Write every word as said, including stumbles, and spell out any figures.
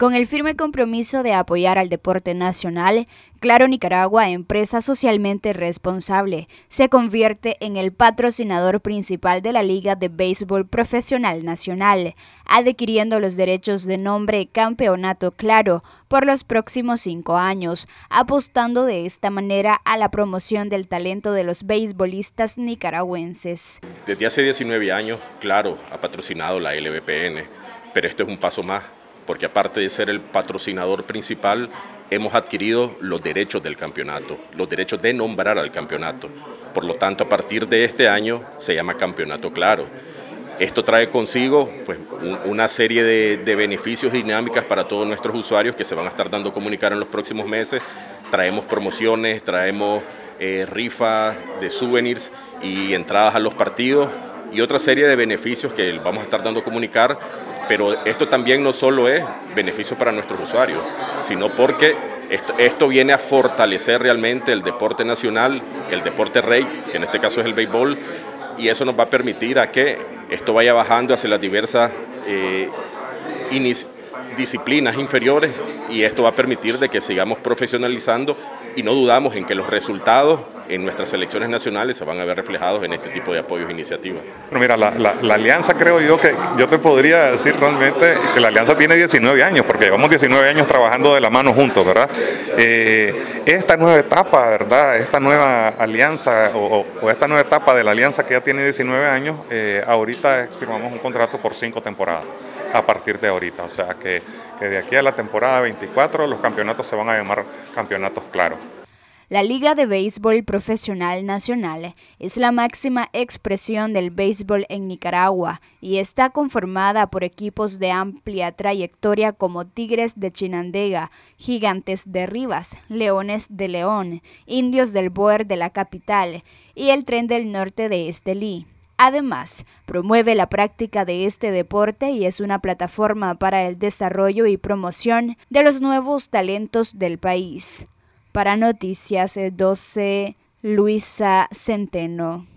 Con el firme compromiso de apoyar al deporte nacional, Claro Nicaragua, empresa socialmente responsable, se convierte en el patrocinador principal de la Liga de Béisbol Profesional Nacional, adquiriendo los derechos de nombre Campeonato Claro por los próximos cinco años, apostando de esta manera a la promoción del talento de los beisbolistas nicaragüenses. Desde hace diecinueve años, Claro ha patrocinado la L V P N, pero esto es un paso más, porque aparte de ser el patrocinador principal, hemos adquirido los derechos del campeonato, los derechos de nombrar al campeonato. Por lo tanto, a partir de este año se llama Campeonato Claro. Esto trae consigo pues, una serie de, de beneficios y dinámicas para todos nuestros usuarios que se van a estar dando a comunicar en los próximos meses. Traemos promociones, traemos eh, rifas de souvenirs y entradas a los partidos y otra serie de beneficios que vamos a estar dando a comunicar. Pero esto también no solo es beneficio para nuestros usuarios, sino porque esto, esto viene a fortalecer realmente el deporte nacional, el deporte rey, que en este caso es el béisbol, y eso nos va a permitir a que esto vaya bajando hacia las diversas eh, disciplinas inferiores, y esto va a permitir de que sigamos profesionalizando y no dudamos en que los resultados en nuestras selecciones nacionales se van a ver reflejados en este tipo de apoyos e iniciativas. Bueno, mira, la, la, la alianza creo yo que yo te podría decir realmente que la alianza tiene diecinueve años, porque llevamos diecinueve años trabajando de la mano juntos, ¿verdad? Eh, esta nueva etapa, ¿verdad? Esta nueva alianza o, o esta nueva etapa de la alianza que ya tiene diecinueve años, eh, ahorita firmamos un contrato por cinco temporadas a partir de ahorita, o sea que, que de aquí a la temporada veinticuatro los campeonatos se van a llamar Campeonatos Claro. La Liga de Béisbol Profesional Nacional es la máxima expresión del béisbol en Nicaragua y está conformada por equipos de amplia trayectoria como Tigres de Chinandega, Gigantes de Rivas, Leones de León, Indios del Bóer de la capital y el Tren del Norte de Estelí. Además, promueve la práctica de este deporte y es una plataforma para el desarrollo y promoción de los nuevos talentos del país. Para Noticias doce, Luisa Centeno.